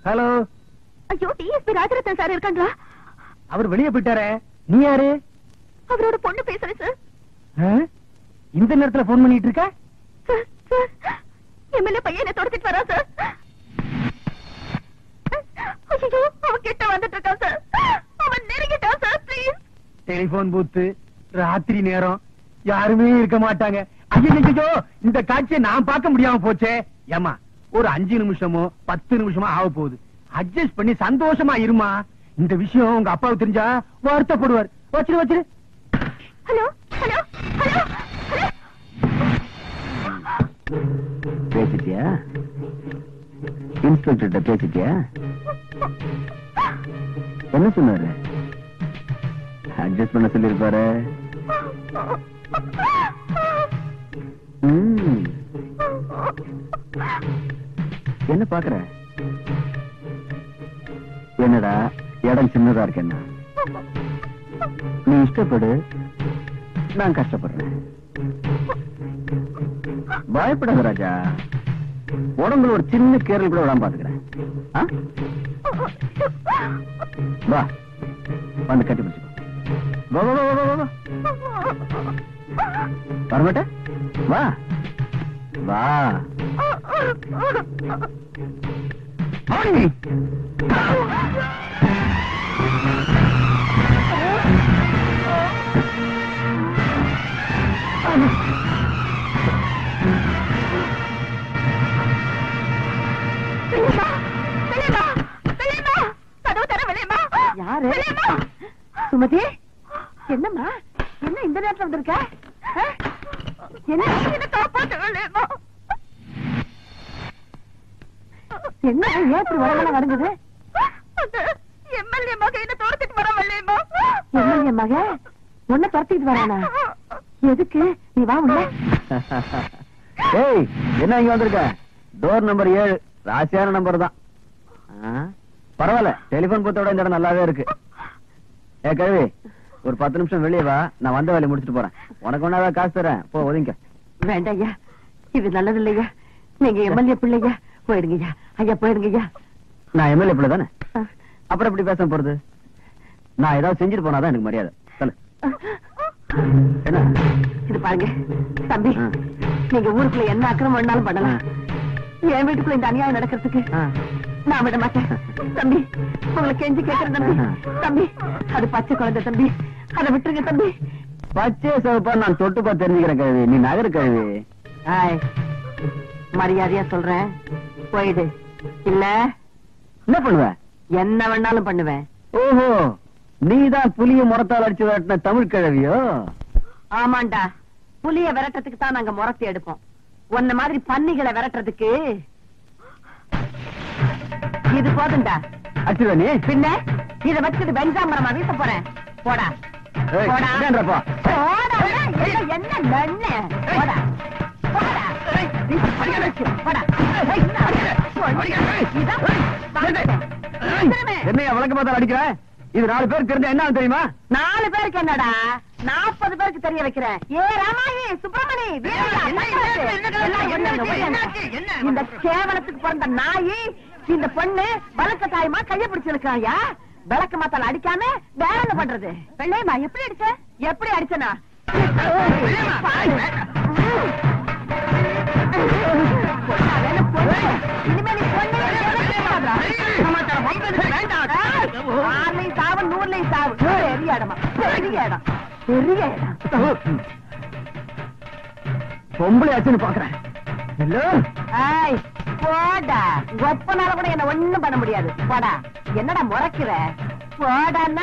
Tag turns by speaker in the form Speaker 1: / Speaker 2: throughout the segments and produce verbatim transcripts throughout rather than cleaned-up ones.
Speaker 1: Hello.
Speaker 2: ஐயோ, DSP Rajaratnam sir இருக்காங்களா?
Speaker 1: அவர் வெளியே போயிட்டாரே. நீ யாரு?
Speaker 2: அவரோட பொண்ணு பேசுறேன் சார்.
Speaker 1: இந்த நேரத்துல போன் பண்ணிட்டு இருக்க?
Speaker 2: சார், சார், எம்எல்ஏ பையனை தொடச்சிட்டு வரா சார். ஐயோ, அவன் கிட்ட வந்துட்டு இருக்கான் சார். அவன் நெருங்கிட்டான் சார். ப்ளீஸ்.
Speaker 1: டெலிபோன் பூத்து ராத்திரி நேரம் யாருமே இருக்க மாட்டாங்க. ஐயோ, இந்த காட்சியை நான் பார்க்க முடியாம போச்சே. ஏமா, ஒரு அஞ்சு நிமிஷமோ பத்து நிமிஷமோ ஆக போகுது. அட்ஜஸ்ட் பண்ணி சந்தோஷமா இருமா. இந்த விஷயம் உங்க அப்பாவுக்கு தெரிஞ்சா வருத்தப்படுவார். வச்சிரு வச்சிரு.
Speaker 2: Hello hello hello hello.
Speaker 3: பேசிட்டியா? இன்ஸ்பெக்டர் பேசிட்டியா? என்ன சொன்னாரு? அட்ஜஸ்ட் பண்ண சொல்லிருப்பாரு. என்ன பாக்குற? என்னடா இடம் சின்னதா இருக்கு. என்ன நீ இஷ்டப்படு, நான் கஷ்டப்படுறேன். பயப்படாத ராஜா. உடம்புல ஒரு சின்ன கேரல் கூட விடாம பாத்துக்கிறேன். வா, வந்து கட்டி பிடிச்சுக்கோ. வரமாட்ட? வா வா.
Speaker 2: யாரு? சுமதி, என்னம்மா? என்ன இந்த நேரத்துல வந்திருக்க? என்ன காப்பாற்ற? என்ன ஏற்று வரலாம் நடந்தது? எம்எல்ஏ மக என்ன துரத்திட்டு வர வரலையம்மா. எம்எல்ஏ மக உன்னை துரத்திட்டு வரானா? எதுக்கு? நீ வா உள்ள.
Speaker 3: ஏய், என்ன இங்க வந்திருக்க? டோர் நம்பர் ஏழு, ராசியான நம்பர் தான். பரவாயில்ல, டெலிபோன் பூத்தோட இந்த இடம் நல்லாவே இருக்கு. ஏ கழுவி, ஒரு பத்து நிமிஷம் வெளியே வா. நான் வந்த வேலையை முடிச்சுட்டு போறேன். உனக்கு ஒன்னாதான் காசு தரேன். போ, ஒதுங்க.
Speaker 2: வேண்டாம் ஐயா, இது நல்லது இல்லையா. நீங்க எம்எல்ஏ பிள்ளையா, போயிடுங்கய்யா. ஐயா போயிடுங்கய்யா.
Speaker 3: நான் எம்எல்ஏ பிள்ளை தானே, அப்புறம் எப்படி பேச போறது? நான் ஏதாவது செஞ்சுட்டு போனாதான் எனக்கு மரியாதை. சொல்லு. என்ன
Speaker 2: இது பாருங்க தம்பி, நீங்க ஊருக்குள்ள என்ன அக்கிரமம் வேணாலும் பண்ணலாம். என் வீட்டுக்குள்ள இந்த அநியாயம் நடக்கிறதுக்கு நான் விட மாட்டேன் தம்பி. உங்களை கெஞ்சி கேட்கிறேன் தம்பி. தம்பி, அது பச்சை குழந்தை தம்பி, அதை விட்டுருங்க தம்பி.
Speaker 3: பச்சை சிவப்பா நான் தொட்டு பார்த்து தெரிஞ்சுக்கிறேன் கழுவி. நீ நகர கழுவி.
Speaker 2: மரியாதையா சொல்றேன், போயிடு. இல்ல
Speaker 3: என்ன பண்ணுவ?
Speaker 2: என்ன வேணாலும் பண்ணுவேன்.
Speaker 3: ஓஹோ, நீதான் புலிய முறத்தால் அடிச்சு விரட்டின தமிழ் கிழவியோ?
Speaker 2: ஆமாண்டா, புலிய விரட்டுறதுக்கு தான் நாங்க முறத்தி எடுப்போம். உன்ன மாதிரி பன்னிகளை விரட்டுறதுக்கு இது போதுண்டா.
Speaker 3: அடிச்சுவ நீ?
Speaker 2: பின்ன இதை வச்சுட்டு வெஞ்சாமரமா வீச போறேன். போடா போடா போடா. என்ன நன்னு? போடா போடா போடா.
Speaker 3: என்னையா வழக்கு பார்த்தால் அடிக்கிற? இது நாலு பேருக்கு தெரிஞ்சா என்ன தெரியுமா?
Speaker 2: நாலு பேருக்கு என்னடா, நாற்பது பேருக்கு தெரிய வைக்கிறேன். ஏ ராமாயி, சுப்பிரமணி, இந்த கேவலத்துக்கு பிறந்த நாயி இந்த பொண்ணு வழக்க தாயமா கைய பிடிச்சிருக்காயா. விளக்கு மாத்தால் அடிக்காம வேற என்ன பண்றது? வெள்ளையம்மா, எப்படி அடிச்ச? எப்படி அடிச்சனா? இனிமே நீ பொண்ணு ஆறுலையும் சாவு, நூறுலையும் சாவு. பெரிய இடமா, பெரிய இடம், பெரிய இடம்.
Speaker 3: பொம்பளை ஆச்சுன்னு பாக்குறேன்.
Speaker 2: போடா, ஒப்பனால கூட என்ன ஒண்ணும் பண்ண முடியாது. போடா. என்னடா முறைக்கிற? போடான்னா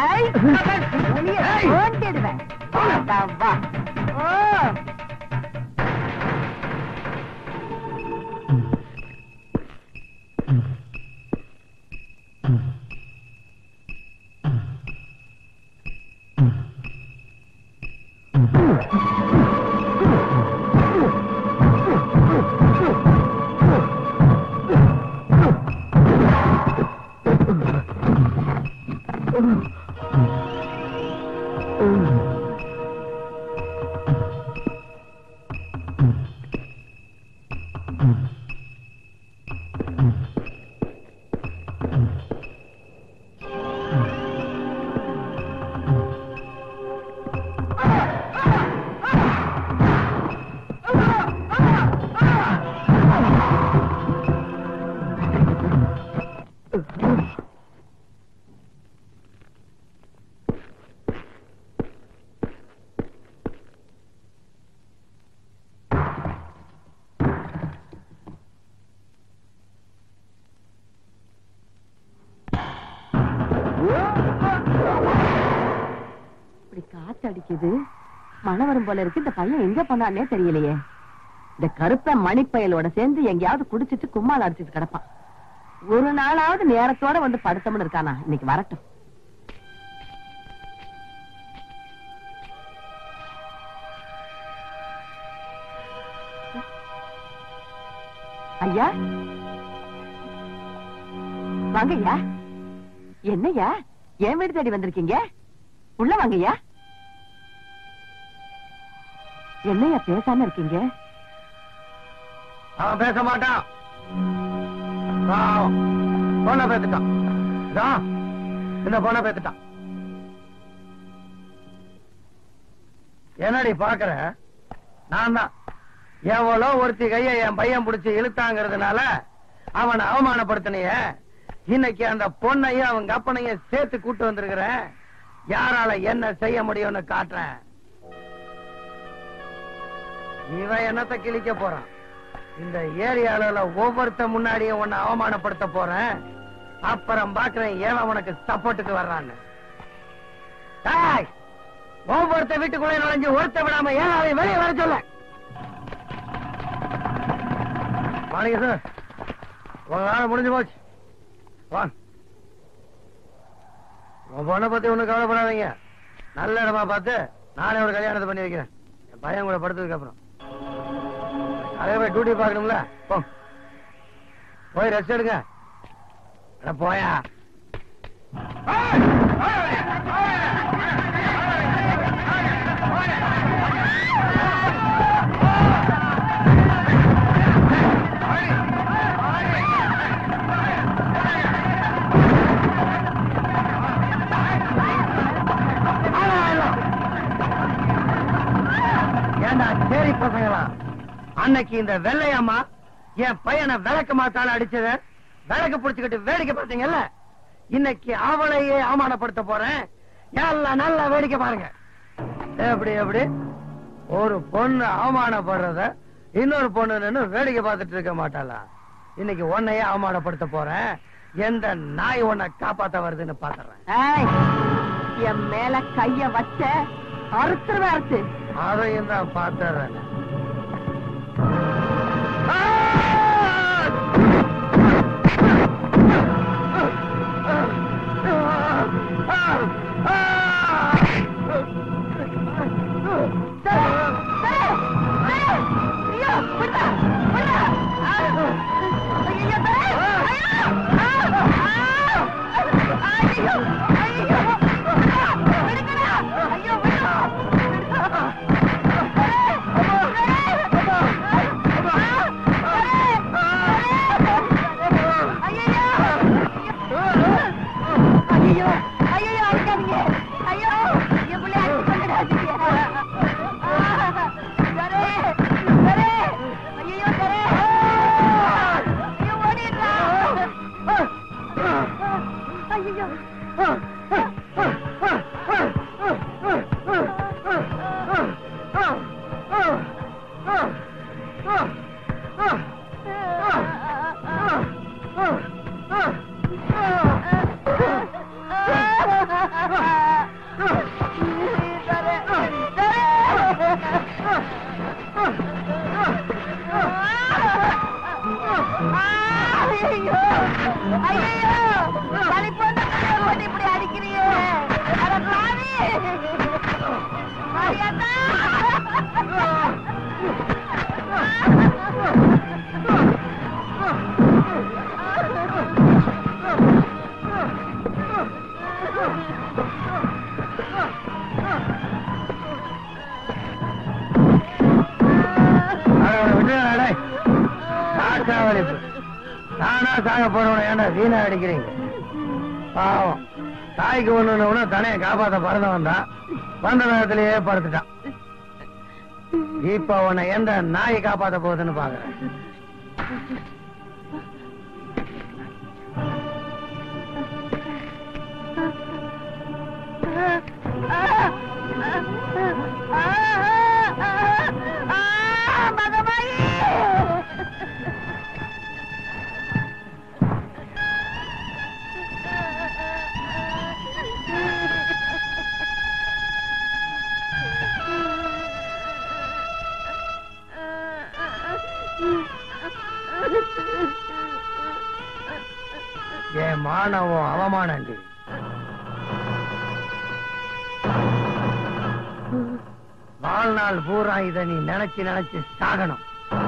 Speaker 2: ஓண்டிடுவேன். வா. ஓ இப்படி காத்து அடிக்குது, மழை வரும் போல இருக்கு. இந்த பையன் எங்க போனானே தெரியலையே. இந்த கருப்ப மணிப்பயலோட சேர்ந்து எங்கேயாவது குடிச்சிட்டு கும்மால் அடிச்சிட்டு கிடப்பான். ஒரு நாளாவது நேரத்தோட வந்து படுத்தம்னு இருக்கானா? இன்னைக்கு வரட்டும். ஐயா வாங்கய்யா. என்னய்யா என் வீடு தேடி வந்திருக்கீங்க? உள்ள வாங்கய்யா. என்னய்யா பேசாம இருக்கீங்க?
Speaker 1: அவன் பேச மாட்டான். பொண்ண பேத்துட்டான். இந்த பொண்ண பேத்துட்டான். என்னடி பாக்குற? நான் தான் எவ்வளோ ஒருத்தி கைய என் பையன் பிடிச்சி இழுத்தாங்கிறதுனால அவனை அவமானப்படுத்தினிய. இன்னைக்கு அந்த பொண்ணையும் அவங்க அப்பனையும் சேர்த்து கூட்டு வந்திருக்கிறேன். யாரால என்ன செய்ய முடியும்னு காட்டுறேன். இவன் என்னத்தை கிழிக்க போறான். இந்த ஏரியால ஒவ்வொருத்த முன்னாடியும் உன்னை அவமானப்படுத்த போறேன். அப்புறம் பாக்குறேன் ஏன் உனக்கு சப்போர்ட்டுக்கு வர்றான்னு. ஒவ்வொருத்த வீட்டுக்குள்ளே நுழைஞ்சு ஒருத்த விடாம ஏன் அவன் வெளியே வர சொல்ல. வாங்க சார், உங்க வேலை முடிஞ்சு போச்சு. உன் பொண்ணை பத்தி ஒண்ணும் கவலைப்படாதீங்க. நல்ல இடமா பார்த்து நானே ஒரு கல்யாணத்தை பண்ணி வைக்கிறேன். என் பையன் கூட படுத்ததுக்கு அப்புறம் அதே போய் டியூட்டி பாக்கணும்ல. போய் ரெஸ்ட் எடுங்க. போயா சரி பசங்களா. அன்னைக்கு இந்த வெள்ளையம்மா என் பையனை விளக்கு மாத்தால அடிச்சத விளக்கு புடிச்சுக்கிட்டு வேடிக்கை பார்த்தீங்கல்ல. இன்னைக்கு அவளையே அவமானப்படுத்த போறேன். எல்லாம் நல்லா வேடிக்கை பாருங்க. எப்படி எப்படி ஒரு பொண்ணு அவமானப்படுறத இன்னொரு பொண்ணு நின்னு வேடிக்கை பார்த்துட்டு இருக்க மாட்டாளா? இன்னைக்கு உன்னையே அவமானப்படுத்த போறேன். எந்த நாய் உன்னை காப்பாத்த வருதுன்னு பாத்துறேன்.
Speaker 2: என் மேல கைய வச்ச அறுத்துருவ அறுத்து
Speaker 1: அதையும் தான் பாத்துறேன். நானா சாக போறவன ஏன்டா வீணா அடிக்கிறீங்க? பாவம், தாய்க்கு ஒண்ணு தனையை காப்பாத்த பறந்தவன் தான் வந்த நேரத்திலேயே படுத்துட்டான். இப்ப உன்னை எந்த நாய் காப்பாத்த போகுதுன்னு பாக்குறேன். ஆணவம் அவமானண்டி. வாழ்நாள் பூரா இத நீ நினைச்சு நினைச்சு சாகணும்.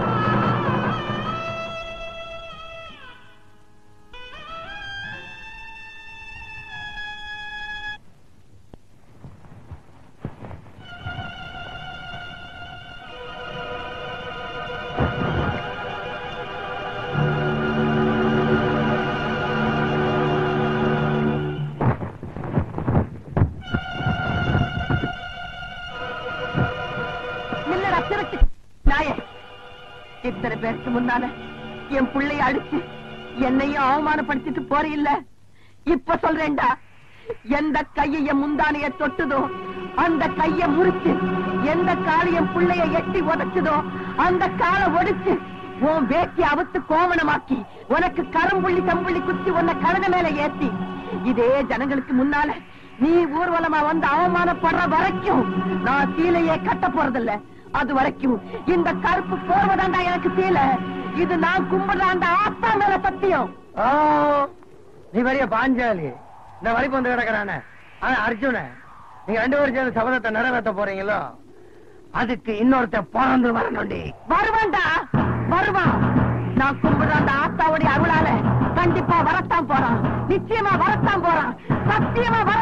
Speaker 2: இத்தனை பேருக்கு முன்னால என் பிள்ளைய அடிச்சு என்னையும் அவமானப்படுத்திட்டு போற இல்ல. இப்ப சொல்றேன்டா, எந்த கைய என் முந்தானைய தொட்டுதோ அந்த கைய முறிச்சு, எந்த கால என் பிள்ளைய எட்டி உதைச்சதோ அந்த காலை ஒடிச்சு, உன் வேட்டி அவுத்து கோவணமாக்கி உனக்கு கரும்புள்ளி கம்புள்ளி குத்தி உன்னை கழுத மேல ஏத்தி, இதே ஜனங்களுக்கு முன்னால நீ ஊர்வலமா வந்து அவமானப்படுற வரைக்கும் நான் சீலையே கட்ட போறதில்ல. அது வரைக்கும் இந்த கருப்பு போர்வதாண்டா எனக்கு சீலை. இது நான் கும்பிடுறாண்ட ஆத்தா மேல சத்தியம்.
Speaker 1: நீ வரைய பாஞ்சாலி இந்த வரைக்கும் வந்து கிடக்குறான அர்ஜுன, நீங்க ரெண்டு பேரும் சேர்ந்து சபதத்தை நிறைவேற்ற போறீங்களோ, அதுக்கு இன்னொருத்த பிறந்து வரணும்டி.
Speaker 2: வருவான்டா, வருவான். நான் கும்பிடுறாண்ட ஆத்தாவுடைய அருளால கண்டிப்பா வரத்தான் போறான். நிச்சயமா வரத்தான் போறான். சத்தியமா